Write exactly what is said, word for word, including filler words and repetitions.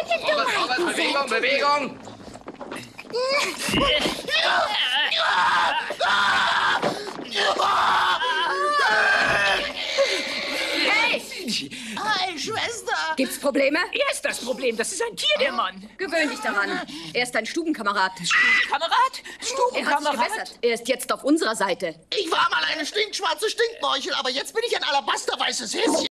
Vorwärts, Bewegung, Bewegung! Hey! Hi, Schwester! Gibt's Probleme? Er ist das Problem, das ist ein Tier, der Mann. Gewöhn dich daran. Er ist dein Stubenkamerad. Kamerad? Er hat sich Stubenkamerad? gebessert. Er ist jetzt auf unserer Seite. Ich war mal eine stinkschwarze Stinkmorchel, aber jetzt bin ich ein alabasterweißes Häschen.